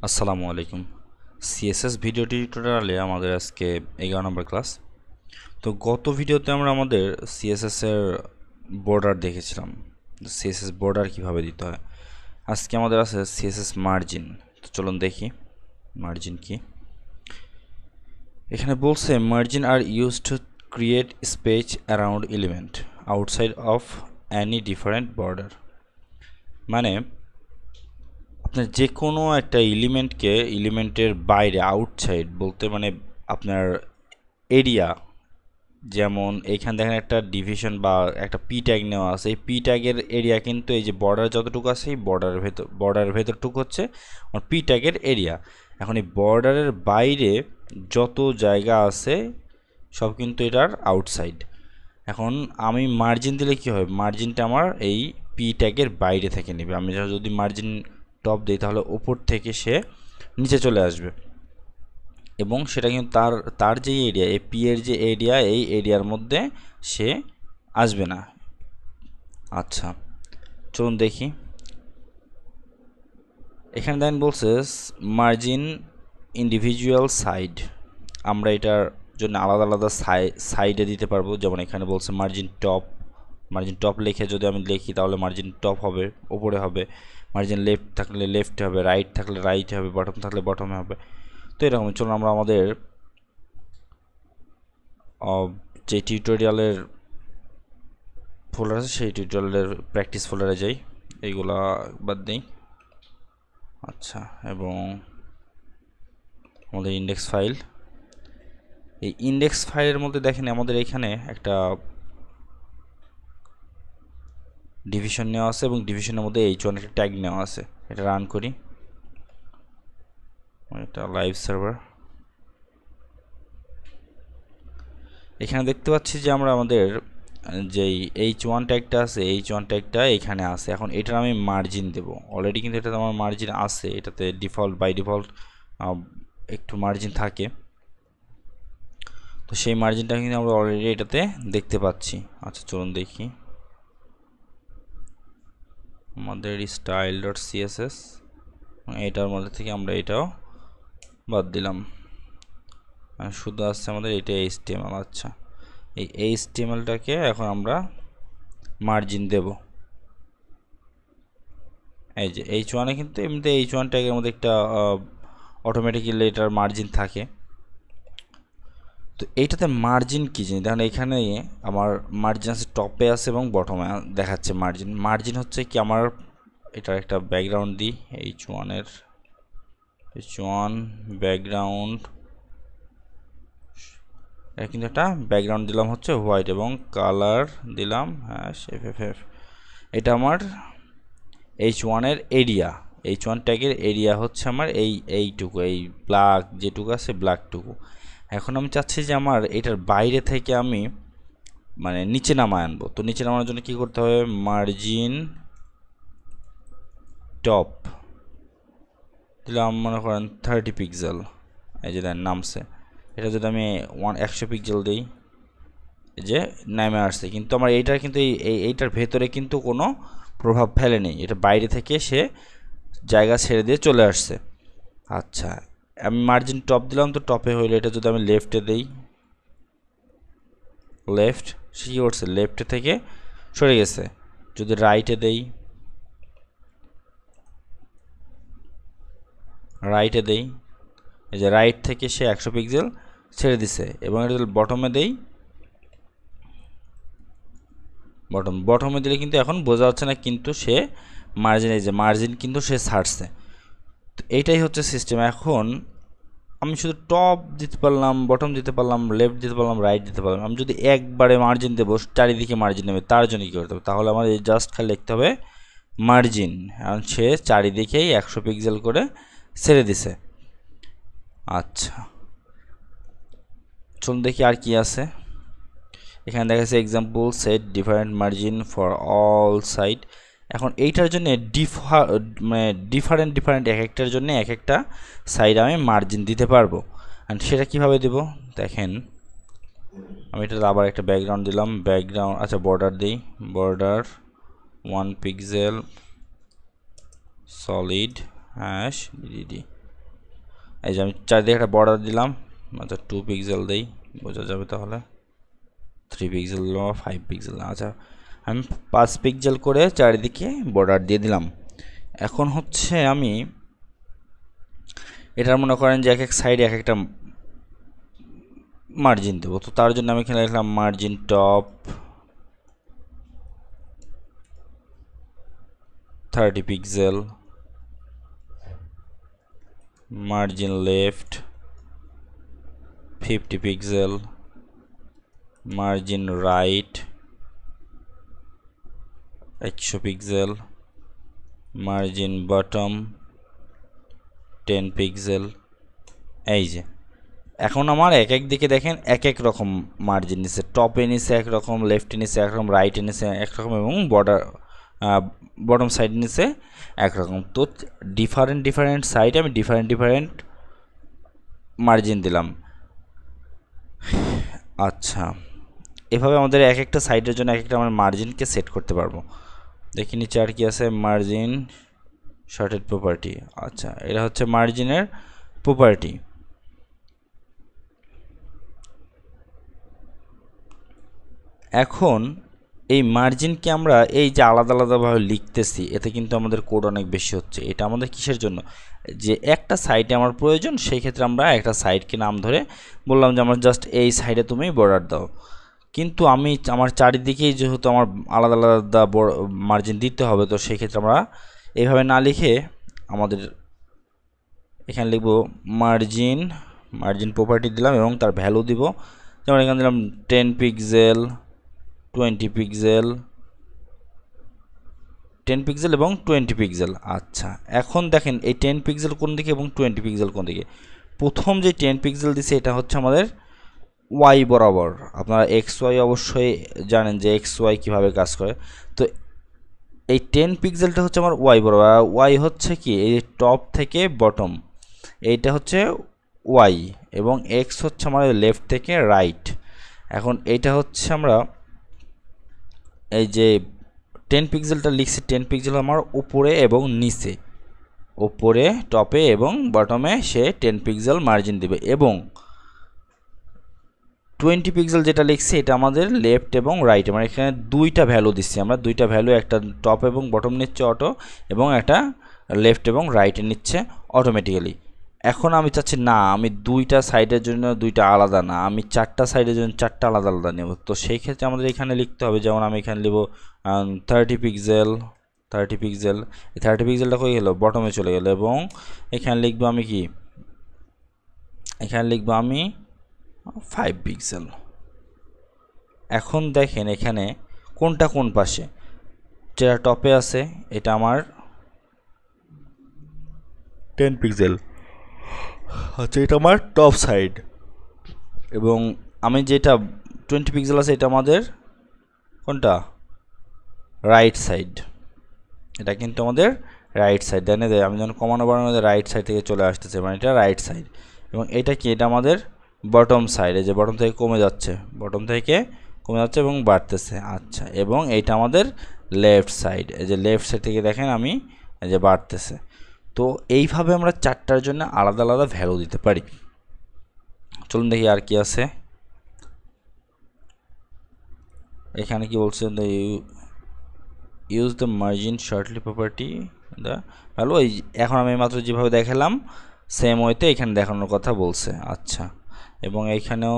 আসসালামু আলাইকুম। CSS video টিউটোরিয়ালে আমাদের আজকে 11 নম্বর ক্লাস। তো গত ভিডিওতে আমরা আমাদের সিএসএস এর বর্ডার দেখেছিলাম, সিএসএস বর্ডার কিভাবে দিতে হয়। আজকে আমাদের আছে সিএসএস মার্জিন। তো চলুন দেখি মার্জিন কি। এখানে বলছে margin are used to create space around element outside of any different border. মানে আপনার যে কোনো একটা এলিমেন্টের বাইরে, আউটসাইড বলতে মানে আপনার এরিয়া, যেমন এইখানে দেখেন একটা ডিভিশন বা একটা পি ট্যাগ নেওয়া আছে। এই পি ট্যাগের এরিয়া কিন্তু এই যে বর্ডার যতটুকু আছে এই বর্ডারের ভেতরটুকু হচ্ছে পি ট্যাগের এরিয়া। এখন এই বর্ডারের বাইরে যত জায়গা আছে সব কিন্তু এটার আউটসাইড। এখন আমি মার্জিন দিলে কি হয়, মার্জিনটা আমার এই পি ট্যাগের বাইরে থেকে নেবে। আমি যদি মার্জিন টপ দিই তাহলে উপর থেকে সে নিচে চলে আসবে এবং সেটা কিন্তু তার যে এরিয়া, এই পি এর যে এরিয়া, এই এরিয়ার মধ্যে সে আসবে না। আচ্ছা চলুন দেখি। এখানে দেখেন বলছে মার্জিন ইন্ডিভিজুয়াল সাইড। আমরা এটার জন্য আলাদা আলাদা সাইডে দিতে পারবো। যেমন এখানে বলছে মার্জিন টপ লিখে যদি আমি লিখি তাহলে মার্জিন টপ হবে, উপরে হবে। মার্জিন লেফট থাকলে লেফটে হবে, রাইট থাকলে রাইটে হবে, বটম থাকলে বটমে হবে। তো এরকম চলুন আমরা আমাদের যে টিউটোরিয়ালের ফোল্ডার আছে সেই টিউটোরিয়ালের প্র্যাকটিস ফোল্ডারে যাই, এইগুলা বাদ দিই। আচ্ছা, এবং আমাদের ইন্ডেক্স ফাইল, এই ইন্ডেক্স ফাইলের মধ্যে দেখেন আমাদের এখানে একটা ডিভিশন নেওয়া আছে এবং ডিভিশনের মধ্যে H1 একটা ট্যাগ নেওয়া আছে। এটা রান করি, এটা লাইভ সার্ভার। এখানে দেখতে পাচ্ছি যে আমরা আমাদের যেই H1 ট্যাগটা আছে, H1 ট্যাগটা এখানে আছে। এখন এটার আমি মার্জিন দেব। অলরেডি কিন্তু এটাতে আমার মার্জিন আছে, এটাতে বাই ডিফল্ট একটু মার্জিন থাকে। তো সেই মার্জিনটা কিন্তু আমরা অলরেডি এটাতে দেখতে পাচ্ছি। আচ্ছা চলুন দেখি আমাদের style.css, এটার মধ্যে থেকে আমরা এটাও বাদ দিলাম, শুধু আসছে আমাদের এটা HTML। আচ্ছা, এই HTMLটাকে এখন আমরা মার্জিন দেব। এই যে H1 এ কিন্তু এমনিতে H1 ট্যাগের মধ্যে একটা অটোমেটিক্যালি এটার মার্জিন থাকে। তো এইটাতে মার্জিন কি জিনিস দেখেন, এখানে আমার মার্জিন আছে, টপে আছে এবং বটমে দেখাচ্ছে মার্জিন। মার্জিন হচ্ছে কি, আমার এটার একটা ব্যাকগ্রাউন্ড দিই, H1 ব্যাকগ্রাউন্ড, এটা কিন্তু একটা ব্যাকগ্রাউন্ড দিলাম হচ্ছে হোয়াইট এবং কালার দিলাম FFF। এটা আমার H1 এর এরিয়া, H1 ট্যাগের এরিয়া হচ্ছে আমার এইটুকু, এই ব্ল্যাক যেটুকু আছে ব্ল্যাকটুকু। এখন আমি চাচ্ছি যে আমার এটার বাইরে থেকে আমি মানে নিচে নামায় আনবো। তো নিচে নামানোর জন্য কি করতে হবে, মার্জিন টপ দিলাম মনে করেন 30 পিক্সেল, এই যে দেন নামছে। এটা যদি আমি 100 পিক্সেল দিই, যে নামে আসছে, কিন্তু আমার এইটার কিন্তু এইটার ভেতরে কিন্তু কোনো প্রভাব ফেলেনি, এটা বাইরে থেকে সে জায়গা ছেড়ে দিয়ে চলে আসছে। আচ্ছা, আমি মার্জিন টপ দিলাম, তো টপে হইলে এটা যদি আমি লেফটে দেই, লেফট সে কী করছে, লেফটে থেকে সরে গেছে। যদি রাইটে দেই, এই যে রাইট থেকে সে 100 পিক্সেল ছেড়ে দিছে। এবং এটা যদি বটমে দেই, বটমে দিলে কিন্তু এখন বোঝা যাচ্ছে না, কিন্তু সে মার্জিন, এই যে মার্জিন কিন্তু সে ছাড়ছে। তো এইটাই হচ্ছে সিস্টেম। এখন আমি শুধু টপ দিতে পারলাম, বটম দিতে পারলাম, লেফট দিতে পারলাম, রাইট দিতে পারলাম। আমি যদি একবারে মার্জিন দেবো, চারিদিকে মার্জিন নেবে, তার জন্য কী করতে হবে, তাহলে আমার এই জাস্ট খালি লিখতে হবে মার্জিন। কারণ সে চারিদিকেই 100 পিক্সেল করে ছেড়ে দিছে। আচ্ছা চলুন দেখি আর কি আছে। এখানে দেখা যাচ্ছে example set different margin for all side. এখন এইটার জন্য মানে ডিফারেন্ট এক একটার জন্য এক একটা সাইড আমি মার্জিন দিতে পারবো। অ্যান্ড সেটা কিভাবে দেব দেখেন, আমি এটা আবার একটা ব্যাকগ্রাউন্ড দিলাম, ব্যাকগ্রাউন্ড আচ্ছা বর্ডার দিই, বর্ডার 1 পিক্সেল সলিড # DDD। এই যে আমি চারিদিকে একটা বর্ডার দিলাম, আচ্ছা 2 পিক্সেল দেই, বোঝা যাবে তাহলে। 3 পিক্সেল দিলাম, 5 পিক্সেল, আচ্ছা আমি 5 পিক্সেল করে চারিদিকে বর্ডার দিয়ে দিলাম। এখন হচ্ছে আমি এটার মনে করেন যে এক এক সাইডে এক একটা মার্জিন দেবো, তো তার জন্য আমি এখানে লিখলাম margin top 30 pixel, margin left 50 pixel, margin right 100 pixel, margin bottom 10 pixel. এই যে এখন আমার এক এক দিকে দেখেন এক এক রকম মার্জিন নিচ্ছে, টপে নিচ্ছে একরকম, লেফটে নিচ্ছে একরকম, রাইটে নিচ্ছে একরকম, এবং বটম সাইড নিচ্ছে একরকম। তো ডিফারেন্ট সাইডে আমি ডিফারেন্ট মার্জিন দিলাম। আচ্ছা এভাবে আমাদের এক একটা সাইডের জন্য এক একটা আমরা মার্জিনকে সেট করতে পারবো। দেখি নিচে আর কি আছে, মার্জিন শর্টেড প্রপার্টি। আচ্ছা এটা হচ্ছে মার্জিনের প্রপার্টি। এখন এই মার্জিনকে আমরা এই যে আলাদাভাবে লিখতেছি, এতে কিন্তু আমাদের কোড অনেক বেশি হচ্ছে। এটা আমাদের কিসের জন্য, যে একটা সাইডে আমার প্রয়োজন, সেই ক্ষেত্রে আমরা একটা সাইডকে নাম ধরে বললাম যে আমার জাস্ট এই সাইডে তুমি বর্ডার দাও। কিন্তু আমি আমার চারিদিকেই যেহেতু আমার আলাদা মার্জিন দিতে হবে, তো সেই ক্ষেত্রে আমরা এইভাবে না লিখে আমাদের এখানে লিখব মার্জিন প্রপার্টি দিলাম এবং তার ভ্যালু দিব, যেমন এখানে দিলাম 10 পিক্সেল, 20 পিক্সেল, 10 পিক্সেল এবং 20 পিক্সেল। আচ্ছা এখন দেখেন এই 10 পিক্সেল কোন দিকে এবং 20 পিক্সেল কোন দিকে। প্রথম যে 10 পিক্সেল দিছে এটা হচ্ছে আমাদের ওয়াই বরাবর। আপনারা এক্স ওয়াই অবশ্যই জানেন যে এক্স ওয়াই কীভাবে কাজ করে। তো এই 10 পিক্সেলটা হচ্ছে আমার ওয়াই বরাবর, ওয়াই হচ্ছে কি এই টপ থেকে বটম, এইটা হচ্ছে ওয়াই, এবং এক্স হচ্ছে আমাদের লেফট থেকে রাইট। এখন এইটা হচ্ছে আমরা এই যে 10 পিক্সেলটা লিখছি, 10 পিক্সেল আমার উপরে এবং নিচে, উপরে টপে এবং বটমে সে 10 পিক্সেল মার্জিন দিবে, এবং 20 পিক্সেল যেটা লিখছি এটা আমাদের লেফট এবং রাইট, মানে এখানে দুইটা ভ্যালু দিচ্ছি আমরা, দুইটা ভ্যালু, একটা টপ এবং বটম নিচ্ছে অটো, এবং একটা লেফট এবং রাইটে নিচ্ছে অটোমেটিক্যালি। এখন আমি চাচ্ছি না আমি দুইটা সাইডের জন্য দুইটা আলাদা না, আমি চারটা সাইডের জন্য চারটা আলাদা নেব। তো সেই ক্ষেত্রে আমাদের এখানে লিখতে হবে, যেমন আমি এখানে লিখব 30 পিক্সেল, 30 পিক্সেল, এই 30 পিক্সেলটা কই গেল, বটমে চলে গেল, এবং এখানে লিখবো আমি কি, এখানে লিখবো আমি 5 পিক্সেল। এখন দেখেন এখানে কোনটা কোন পাশে, যেটা টপে আছে এটা আমার 10 পিক্সেল, আচ্ছা এটা আমার টপ সাইড, এবং আমি যেটা 20 পিক্সেল আছে এটা আমাদের কোনটা, রাইট সাইড। এটা কিন্তু আমাদের রাইট সাইড, জানে দেয় আমি যখন কমানো বাড়ানো রাইট সাইড থেকে চলে আসতেছে, মানে এটা রাইট সাইড। এবং এটা কি, এটা আমাদের বটম সাইড, এই যে বটম থেকে কমে যাচ্ছে, বটম থেকে কমে যাচ্ছে এবং বাড়তেছে। আচ্ছা এবং এইটা আমাদের লেফট সাইড, এই যে লেফট সাইড থেকে দেখেন আমি এই যে বাড়তেছে। তো এইভাবে আমরা চারটার জন্য আলাদা ভ্যালু দিতে পারি। চলুন দেখি আর কি আছে। এখানে কি বলছে, use the margin shortly property the value. এই এখন আমি মাত্র যেভাবে দেখালাম সেম ওয়েতে এখানে দেখানোর কথা বলছে। আচ্ছা এবং এইখানেও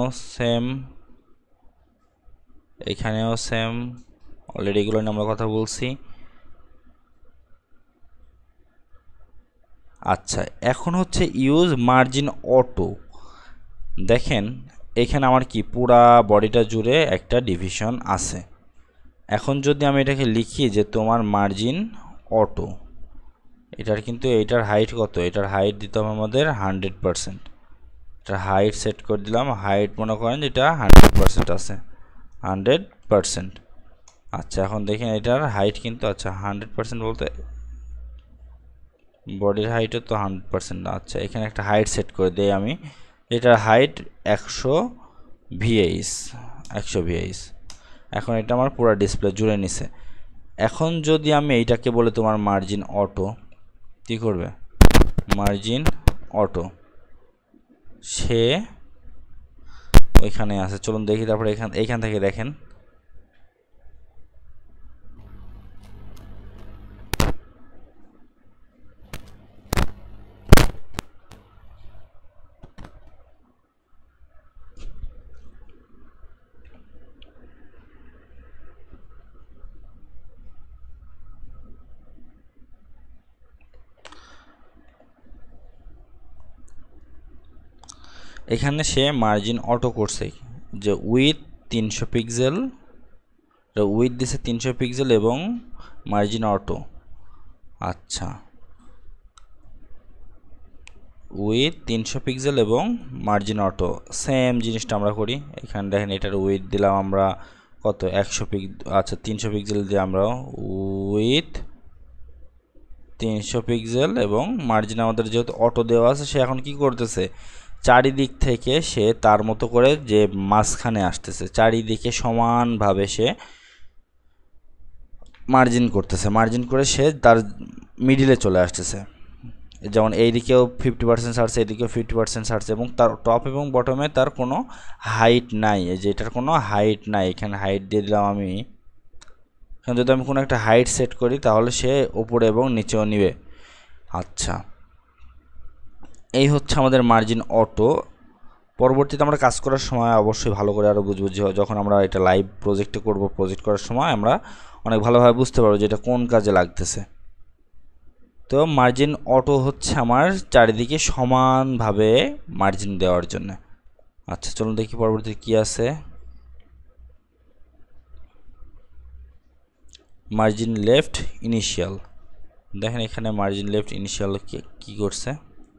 সেম, অলরেডি এগুলো নিয়ে আমরা কথা বলছি। আচ্ছা এখন হচ্ছে ইউজ মার্জিন অটো। দেখেন এখানে আমার কি পুরা বডিটা জুড়ে একটা ডিভিশন আছে। এখন যদি আমি এটাকে লিখি যে তোমার মার্জিন অটো, এটার কিন্তু এইটার হাইট কত, এটার হাইট দিতে হবে আমাদের 100%। এটার হাইট সেট করে দিলাম, হাইট মনে করেন যেটা 100% আছে, 100%। আচ্ছা এখন দেখেন এটার হাইট কিন্তু, আচ্ছা 100% বলতে বডির হাইটও তো 100% না। আচ্ছা এখানে একটা হাইট সেট করে দিই আমি, এটার হাইট 100 VH। এখন এটা আমার পুরো ডিসপ্লে জুড়ে নিছে। এখন যদি আমি এইটাকে বলে তোমার মার্জিন অটো, কি করবে, মার্জিন অটো, সে ওইখানে আছে। চলুন দেখি। তারপরে এইখান থেকে দেখেন এখানে সে মার্জিন অটো করছে যে উইথ 300 পিক্সেল, উইথ দিছে 300 পিক্সেল এবং মার্জিন অটো। আচ্ছা, উইথ 300 পিক্সেল এবং মার্জিন অটো সেম জিনিসটা আমরা করি। এখানে দেখেন এটার উইথ দিলাম আমরা কত 100 আচ্ছা 300 পিক্সেল দিয়ে আমরা উইথ 300 পিক্সেল এবং মার্জিন আমাদের যেহেতু অটো দেওয়া আছে, সে এখন কি করতেছে চারিদিক থেকে সে তার মতো করে যে মাঝখানে আসতেছে, চারিদিকে সমানভাবে সে মার্জিন করতেছে, মার্জিন করে সে তার মিডিলে চলে আসতেছে। যেমন এইদিকেও 50% ছাড়ছে, এইদিকেও 50% ছাড়ছে এবং তার টপ এবং বটমে তার কোনো হাইট নাই। এই যে এটার কোনো হাইট নাই, এখানে হাইট দিয়ে দিলাম আমি। এখানে যদি আমি কোনো একটা হাইট সেট করি তাহলে সে উপরে এবং নিচেও নিবে। আচ্ছা, এই হচ্ছে আমাদের মার্জিন অটো। পরবর্তীতে আমরা কাজ করার সময় অবশ্যই ভালো করে আরও বুঝবো, যখন আমরা এটা লাইভ প্রজেক্টে করব, প্রজেক্ট করার সময় আমরা অনেক ভালোভাবে বুঝতে পারবো যে এটা কোন কাজে লাগতেছে। তো মার্জিন অটো হচ্ছে আমার চারিদিকে সমানভাবে মার্জিন দেওয়ার জন্য। আচ্ছা, চলুন দেখি পরবর্তীতে কি আছে। মার্জিন লেফট ইনিশিয়াল, দেখেন এখানে মার্জিন লেফট ইনিশিয়াল কি করছে।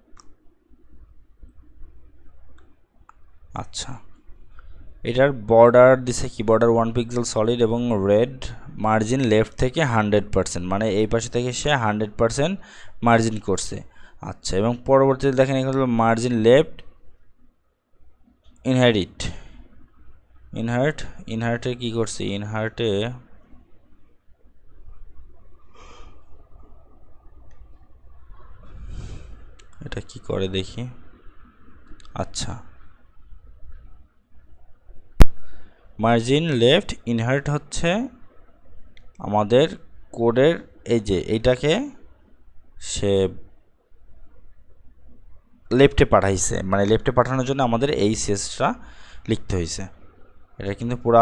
আচ্ছা, এটার বর্ডার দিছে কি, বর্ডার 1 পিক্সেল সলিড এবং রেড, মার্জিন লেফট থেকে 100%, মানে এই পাশে থেকে সে 100% মার্জিন করছে। আচ্ছা, এবং পরবর্তীতে দেখেন এখানে হলো মার্জিন লেফট ইনহার্টে কি করছে, ইনহার্টে এটা কি করে দেখি। আচ্ছা, মার্জিন লেফট ইনহার্ট হচ্ছে আমাদের কোডের এই যে এইটাকে সে লেফটে পাঠাইছে, মানে লেফটে পাঠানোর জন্য আমাদের এই সিএসএসটা লিখতে হয়েছে। এটা কিন্তু পুরা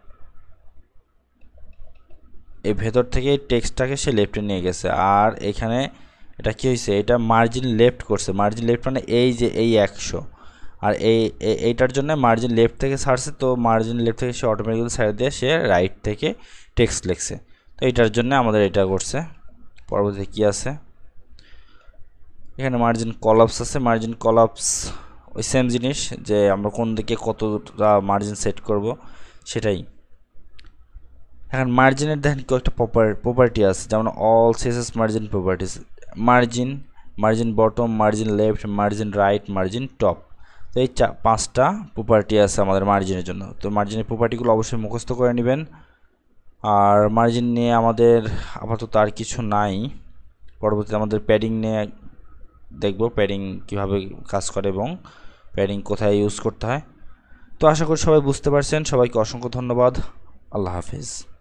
এই ভেতর থেকে এই টেক্সটটাকে সে লেফটে নিয়ে গেছে। আর এখানে এটা কি হয়েছে, এটা মার্জিন লেফট করছে। মার্জিন লেফট মানে এই যে এই 100, আর এইটার জন্য মার্জিন লেফট থেকে ছাড়ছে, তো মার্জিন লেফট থেকে সে অটোমেটিক্যালি সাইড দিয়ে সে রাইট থেকে টেক্সট লিখছে। তো এইটার জন্য আমাদের এটা করছে। পরবর্তীতে কি আছে, এখানে মার্জিন কলাপস আছে। মার্জিন কলাপস ওই সেম জিনিস, যে আমরা কোন দিকে কতটা মার্জিন সেট করব সেটাই। এখন মার্জিনের দেখেন কয়েকটা প্রপার্টি আছে, যেমন all CSS margin properties, margin bottom, margin left, margin right, margin top. তো এই 5টা প্রপার্টি আছে আমাদের মার্জিনের জন্য। তো মার্জিনের প্রপার্টিগুলো অবশ্যই মুখস্থ করে নেবেন। আর মার্জিন নিয়ে আমাদের আপাতত আর কিছু নাই। পরবর্তীতে আমাদের প্যাডিং নিয়ে দেখব, প্যাডিং কীভাবে কাজ করে এবং প্যাডিং কোথায় ইউজ করতে হয়। তো আশা করি সবাই বুঝতে পারছেন। সবাইকে অসংখ্য ধন্যবাদ। আল্লাহ হাফিজ।